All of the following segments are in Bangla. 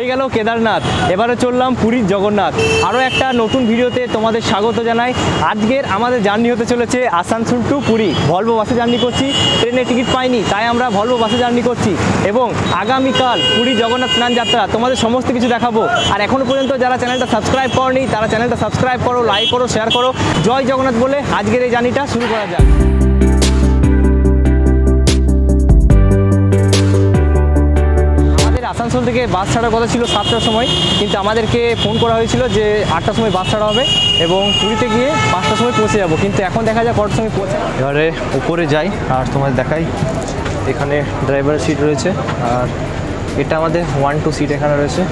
গেল কেদারনাথ, এবারে চললাম পুরীর জগন্নাথ। আরও একটা নতুন ভিডিওতে তোমাদের স্বাগত জানাই। আজকের আমাদের জার্নি হতে চলেছে আসানসোল টু পুরী। ভলভো বাসে জার্নি করছি, ট্রেনে টিকিট পাইনি তাই আমরা ভলভো বাসে জার্নি করছি এবং আগামীকাল পুরী জগন্নাথ স্নান যাত্রা তোমাদের সমস্ত কিছু দেখাবো। আর এখনও পর্যন্ত যারা চ্যানেলটা সাবস্ক্রাইব করনি তারা চ্যানেলটা সাবস্ক্রাইব করো, লাইক করো, শেয়ার করো। জয় জগন্নাথ বলে আজকের এই জার্নিটা শুরু করা যাক। আসানসোল থেকে বাস ছাড়ার কথা ছিল 7টার সময়, কিন্তু আমাদেরকে ফোন করা হয়েছিল যে 8টার সময় বাস ছাড়া হবে এবং পুরীতে গিয়ে 5টার সময় পৌঁছে যাব। কিন্তু এখন দেখা যায় কটার সময় পৌঁছে। এবারে উপরে যাই আর তোমাদের দেখাই। এখানে ড্রাইভারের সিট রয়েছে আর এটা আমাদের 1-2 সিট এখানে রয়েছে,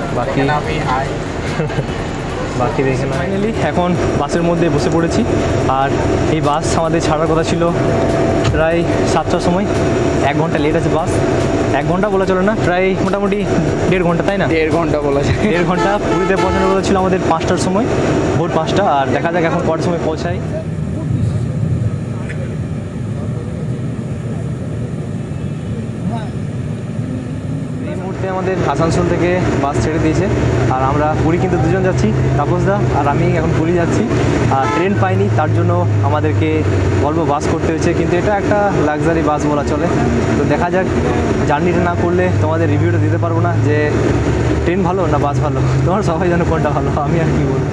বাকি দেখে না। ফাইনালি এখন বাসের মধ্যে বসে পড়েছি আর এই বাস আমাদের ছাড়ার কথা ছিল প্রায় 7টার সময়। 1 ঘন্টা লেট আছে বাস। 1 ঘন্টা বলা চলে না, প্রায় মোটামুটি 1.5 ঘন্টা, তাই না? 1.5 ঘন্টা বলা যায়। 1.5 ঘন্টা। পুরীতে পৌঁছানোর কথা ছিল আমাদের 5টার সময়, ভোর 5টা। আর দেখা যাক এখন কটার সময় পৌঁছাই। আমাদের আসানসোল থেকে বাস ছেড়ে দিয়েছে আর আমরা পুরী কিন্তু দুজন যাচ্ছি, তাপসদা আর আমি এখন পুরী যাচ্ছি। আর ট্রেন পাইনি তার জন্য আমাদেরকে ভলভো বাস করতে হয়েছে, কিন্তু এটা একটা লাক্সারি বাস বলা চলে। তো দেখা যাক, জার্নিটা না করলে তোমাদের রিভিউটা দিতে পারবো না যে ট্রেন ভালো না বাস ভালো। তোমার সবাই জানো কোনটা ভালো, আমি আর কি বলবো।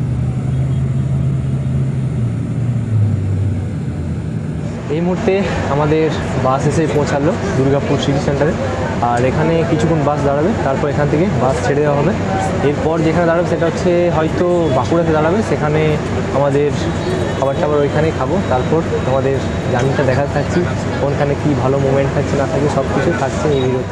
এই মুহূর্তে আমাদের বাস এসে পৌঁছালো দুর্গাপুর সিটি সেন্টারে। আর এখানে কিছুক্ষণ বাস দাঁড়াবে, তারপর এখান থেকে বাস ছেড়ে দেওয়া হবে। এরপর যেখানে দাঁড়াবে সেটা হচ্ছে হয়তো বাঁকুড়াতে দাঁড়াবে, সেখানে আমাদের খাবার টাবার ওইখানেই খাবো। তারপর তোমাদের জার্নিটা দেখাতে থাকছি, কোনখানে কী ভালো মুভমেন্ট থাকছে না থাকছে সব কিছু থাকছে এই ভিডিওতে।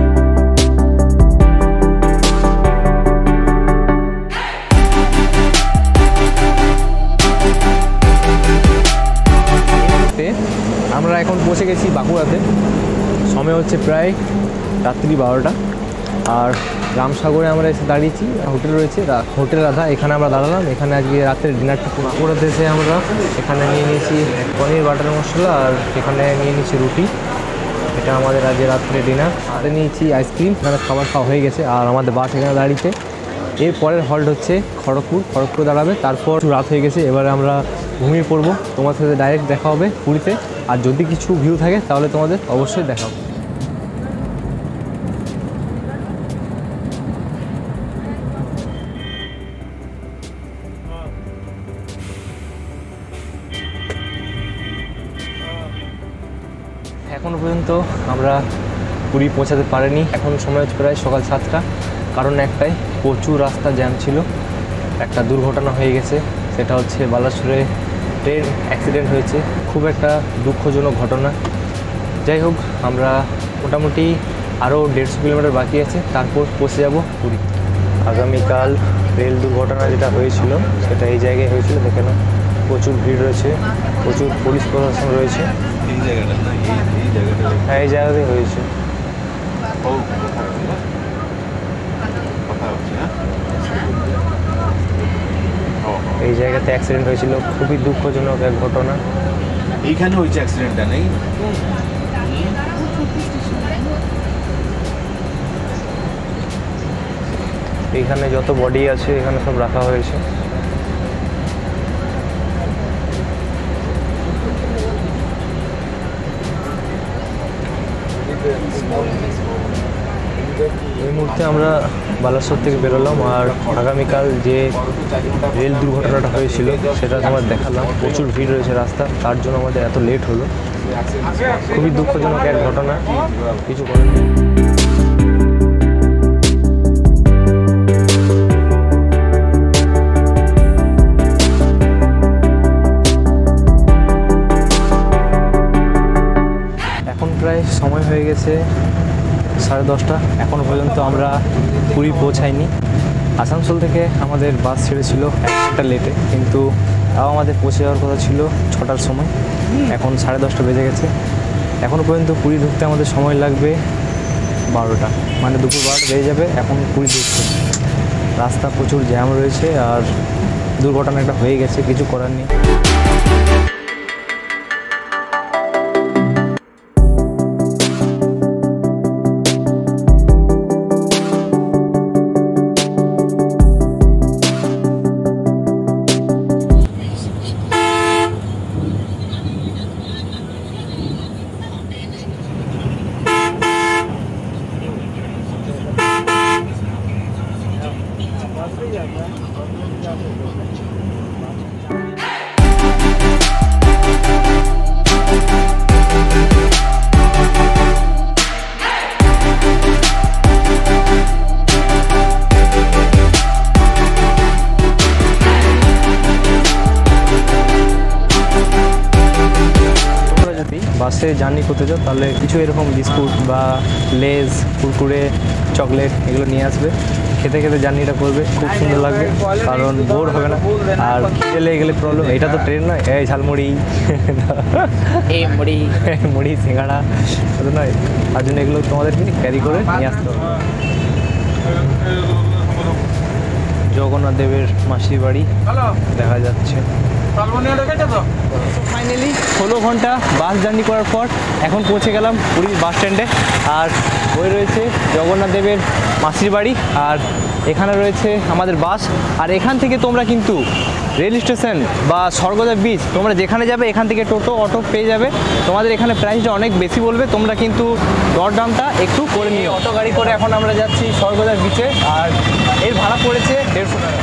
আমরা এখন পৌঁছে গেছি বাঁকুড়াতে। সময় হচ্ছে প্রায় রাত্রি 12টা। আর রামসাগরে আমরা এসে দাঁড়িয়েছি, হোটেল রয়েছে হোটেল রাধা, এখানে আমরা দাঁড়ালাম। এখানে আজকে রাতের ডিনারটা বাঁকুড়াতে এসে আমরা এখানে নিয়ে নিয়েছি পনির বাটার মশলা আর এখানে নিয়ে নিয়েছি রুটি। এটা আমাদের আজকে রাত্রে ডিনার। সাথে নিয়েছি আইসক্রিম। এখানে খাবার খাওয়া হয়ে গেছে আর আমাদের বাস এখানে দাঁড়িয়েছে। এর পরের হল্ট হচ্ছে খড়গপুর দাঁড়াবে। তারপর রাত হয়ে গেছে, এবারে আমরা ঘুমিয়ে পড়বো। তোমার সাথে ডাইরেক্ট দেখা হবে পুরীতে। আর যদি কিছু ভিউ থাকে তাহলে তোমাদের অবশ্যই দেখাবো। এখনও পর্যন্ত আমরা পুরী পৌঁছাতে পারিনি। এখন সময় হচ্ছে প্রায় সকাল 7টা। কারণ একটাই, প্রচুর রাস্তা জ্যাম ছিল। একটা দুর্ঘটনা হয়ে গেছে, সেটা হচ্ছে বালাসোরে ট্রেন অ্যাক্সিডেন্ট হয়েছে। খুব একটা দুঃখজনক ঘটনা। যাই হোক, আমরা মোটামুটি আরও 150 কিলোমিটার বাকি আছে, তারপর পৌঁছে যাব পুরী। আগামীকাল রেল দুর্ঘটনা যেটা হয়েছিল সেটা এই জায়গায় হয়েছিল। দেখে না, প্রচুর ভিড় রয়েছে, প্রচুর পুলিশ প্রশাসন রয়েছে। হ্যাঁ, এই জায়গাতেই হয়েছে। এই জায়গাতে অ্যাক্সিডেন্ট হয়েছিল, খুবই দুঃখজনক এক ঘটনা। এইখানে হয়েছে অ্যাক্সিডেন্টটা, নেই? এইখানে যত বডি আছে এখানে সব রাখা হয়েছে। এই মুহূর্তে আমরা বালাসোর থেকে বেরোলাম আর আগামীকাল যে রেল দুর্ঘটনাটা হয়েছিল সেটা তোমার দেখালাম। প্রচুর ভিড় রয়েছে রাস্তা, তার জন্য আমাদের এত লেট হলো। খুবই দুঃখজনক এক ঘটনা, কিছু করার নেই। এখন প্রায় সময় হয়ে গেছে 10:30। এখনও পর্যন্ত আমরা পুরী পৌঁছাইনি। আসানসোল থেকে আমাদের বাস ছেড়েছিল 1 ঘন্টা লেটে, কিন্তু তাও আমাদের পৌঁছে যাওয়ার কথা ছিল 6টার সময়। এখন 10:30 বেজে গেছে। এখনও পর্যন্ত পুরী ঢুকতে আমাদের সময় লাগবে 12টা, মানে দুপুর 12টা বেজে যাবে এখন পুরী ঢুকতে। রাস্তা প্রচুর জ্যাম রয়েছে আর দুর্ঘটনা একটা হয়ে গেছে, কিছু করার নেই। বাসে জার্নি করতে চাও তাহলে কিছু এরকম বিস্কুট বা লেজ কুরকুরে চকলেট এগুলো নিয়ে আসবে, খেতে খেতে জার্নিটা করবে, খুব সুন্দর লাগবে কারণ বোর হবে না। আর খিদে লেগে গেলে প্রবলেম, এটা তো ট্রেন নয়, এই ঝালমুড়ি এই মুড়ি মুড়ি সিঙ্গাড়া ওটা নয়, তার জন্য এগুলো তোমাদেরকে ক্যারি করে নিয়ে আসতে হবে। জগন্নাথ দেবের মাসির বাড়ি দেখা যাচ্ছে। ফাইনালি 16 ঘন্টা বাস জার্নি করার পর এখন পৌঁছে গেলাম পুরীর বাস স্ট্যান্ডে। আর ওই রয়েছে জগন্নাথ দেবের মাসির বাড়ি, আর এখানে রয়েছে আমাদের বাস। আর এখান থেকে তোমরা কিন্তু রেল স্টেশন বা স্বর্গদ্বার বিচ তোমরা যেখানে যাবে এখান থেকে টোটো অটো পেয়ে যাবে। তোমাদের এখানে প্রাইসটা অনেক বেশি বলবে, তোমরা কিন্তু দরদামটা একটু করে নিও। অটো গাড়ি করে এখন আমরা যাচ্ছি স্বর্গদ্বার বিচে, আর এর ভাড়া পড়েছে 150 টাকা।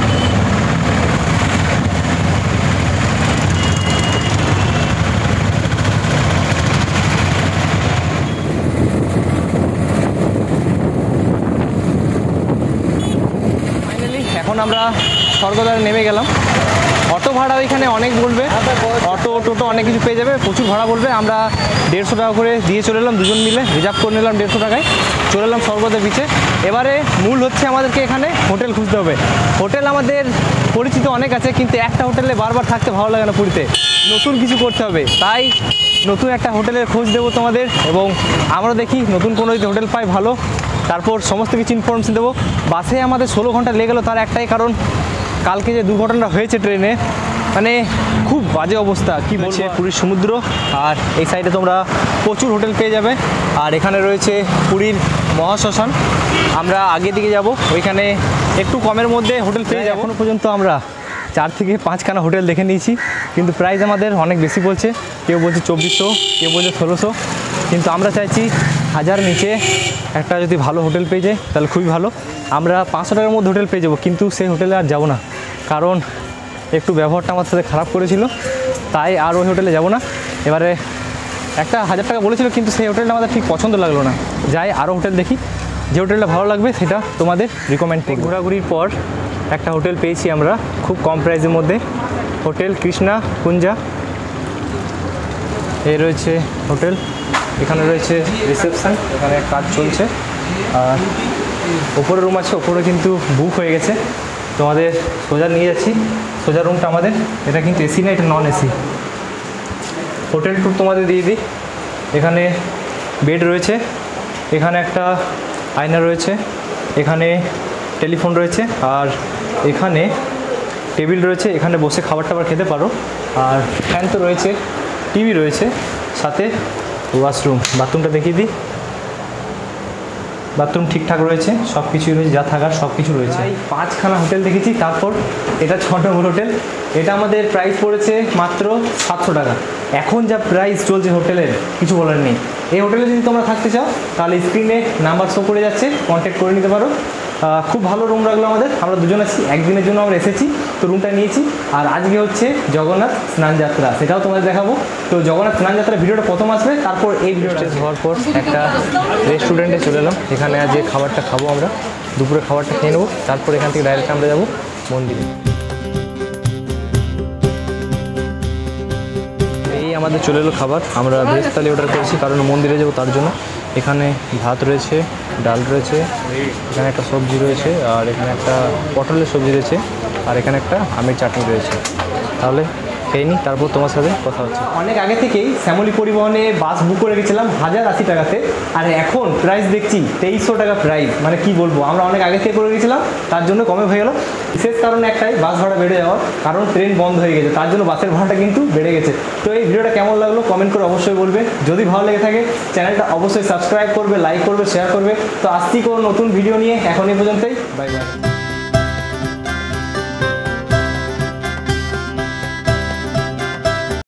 এখন আমরা স্বর্গদ্বারে নেমে গেলাম। অটো ভাড়া ওইখানে অনেক বলবে, অটো টোটো অনেক কিছু পেয়ে যাবে, প্রচুর ভাড়া বলবে। আমরা 150 টাকা করে দিয়ে চলে এলাম, দুজন মিলে রিজার্ভ করে নিলাম 150 টাকায়, চলে এলাম স্বর্গদ্বার বিচে। এবারে মূল হচ্ছে আমাদেরকে এখানে হোটেল খুঁজতে হবে। হোটেল আমাদের পরিচিত অনেক আছে, কিন্তু একটা হোটেলে বারবার থাকতে ভালো লাগে না পুরীতে, নতুন কিছু করতে হবে। তাই নতুন একটা হোটেলের খোঁজ দেবো তোমাদের, এবং আমরা দেখি নতুন কোনো যদি হোটেল পাই ভালো, তারপর সমস্ত কিছু ইনফরমেশন দেবো। বাসে আমাদের 16 ঘন্টা লেগে গেলো, তার একটাই কারণ কালকে যে দুর্ঘটনাটা হয়েছে ট্রেনে, মানে খুব বাজে অবস্থা, কি বলছে পুরীর সমুদ্র। আর এই সাইডে তোমরা প্রচুর হোটেল পেয়ে যাবে। আর এখানে রয়েছে পুরীর মহাশ্মশান, আমরা আগের দিকে যাব, ওইখানে একটু কমের মধ্যে হোটেল পেয়ে যাবো। এখনও পর্যন্ত আমরা 4 থেকে 5 খানা হোটেল দেখে নিয়েছি, কিন্তু প্রাইস আমাদের অনেক বেশি বলছে, কেউ বলছে 2400, কেউ বলছে 1600, কিন্তু আমরা চাইছি 1000 নিচে একটা যদি ভালো হোটেল পেয়ে যায় তাহলে খুবই ভালো। আমরা 500 টাকার মধ্যে হোটেল পেয়ে যাবো, কিন্তু সেই হোটেলে আর যাবো না, কারণ একটু ব্যবহারটা আমার সাথে খারাপ করেছিল, তাই আর ওই হোটেলে যাব না। এবারে একটা 1000 টাকা বলেছিল, কিন্তু সেই হোটেলটা আমাদের ঠিক পছন্দ লাগলো না, যাই আরও হোটেল দেখি, যে হোটেলটা ভালো লাগবে সেটা তোমাদের রিকমেন্ড করব। ঘোরাঘুরির পর একটা হোটেল পেয়েছি আমরা খুব কম প্রাইসের মধ্যে, হোটেল কৃষ্ণা কুঞ্জা। এই রয়েছে হোটেল, এখানে রয়েছে রিসেপশন, এখানে কাজ চলছে, আর ওপরে রুম আছে, ওপরে কিন্তু বুক হয়ে গেছে। তোমাদের সোজা নিয়ে যাচ্ছি, সোজা রুমটা আমাদের, এটা কিন্তু এসি না, এটা নন এসি। হোটেল ট্যুর তোমাদের দিয়ে দিই। এখানে বেড রয়েছে, এখানে একটা আয়না রয়েছে, এখানে টেলিফোন রয়েছে, আর এখানে টেবিল রয়েছে, এখানে বসে খাবার টাবার খেতে পারো। আর ফ্যান তো রয়েছে, টিভি রয়েছে, সাথে ওয়াশরুম। বাথরুমটা দেখিয়ে দিই, বাথরুম ঠিকঠাক রয়েছে, সব কিছুই রয়েছে, যা থাকার সব কিছু রয়েছে। 5খানা হোটেল দেখেছি, তারপর এটা 6 নম্বর হোটেল। এটা আমাদের প্রাইস পড়েছে মাত্র 700 টাকা। এখন যা প্রাইস চলছে হোটেলের কিছু বলার নেই। এই হোটেলে যদি তোমরা থাকতে চাও তাহলে স্ক্রিনে নাম্বার শো করে যাচ্ছে, কন্ট্যাক্ট করে নিতে পারো। খুব ভালো রুম রাখলো আমাদের, আমরা দুজন আছি, একদিনের জন্য আমরা এসেছি, তো রুমটা নিয়েছি। আর আজকে হচ্ছে জগন্নাথ স্নান যাত্রা, সেটাও তোমাদের দেখাবো। তো জগন্নাথ স্নান যাত্রা ভিডিওটা প্রথম আসবে, তারপর এই ভিডিওটা হওয়ার পর একটা রেস্টুরেন্টে চলে এলাম। এখানে আজ যে খাবারটা খাবো আমরা, দুপুরে খাবারটা খেয়ে নেবো, তারপর এখান থেকে ডাইরেক্ট আমরা যাবো মন্দিরে। এই আমাদের চলে এলো খাবার, আমরা ভেজ থালি অর্ডার করেছি কারণ মন্দিরে যাবো তার জন্য। এখানে ভাত রয়েছে, ডাল রয়েছে, এখানে একটা সবজি রয়েছে, আর এখানে একটা পটলের সবজি রয়েছে, আর এখানে একটা আমের চাটনি রয়েছে। তাহলে খেয়ে নিই, তারপর তোমার সাথে কথা হচ্ছে। অনেক আগে থেকেই শ্যামলী পরিবহনে বাস বুক করে গেছিলাম 1080 টাকাতে, আর এখন প্রাইস দেখছি 2300 টাকা প্রাইস। মানে কি বলবো, আমরা অনেক আগে থেকে করে গেছিলাম, তার জন্য কমে হয়ে গেল। বিশেষ কারণ একটাই, বাস ভাড়া বেড়ে যাওয়ার কারণ ট্রেন বন্ধ হয়ে গেছে, তার জন্য বাসের ভাড়াটা কিন্তু বেড়ে গেছে। তো এই ভিডিওটা কেমন লাগলো কমেন্ট করে অবশ্যই বলবে। যদি ভালো লেগে থাকে চ্যানেলটা অবশ্যই সাবস্ক্রাইব করবে, লাইক করবে, শেয়ার করবে। তো আসছি কোনো নতুন ভিডিও নিয়ে, এখন এই পর্যন্তই, বাই বাই।